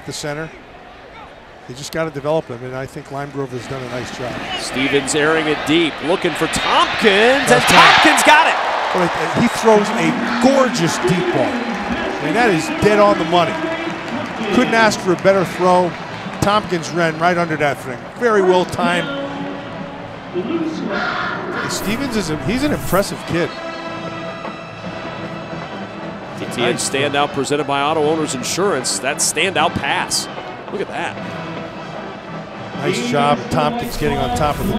the center. They just got to develop him, and I think Lime Grove has done a nice job. Stevens airing it deep, looking for Thompkins, and Thompkins got it. He throws a gorgeous deep ball. I mean, that is dead on the money. Couldn't ask for a better throw. Thompkins ran right under that thing. Very well timed. Stevens he's an impressive kid. BTNStandout presented by Auto Owners Insurance. That standout pass. Look at that. Nice job. Tompkins getting on top of the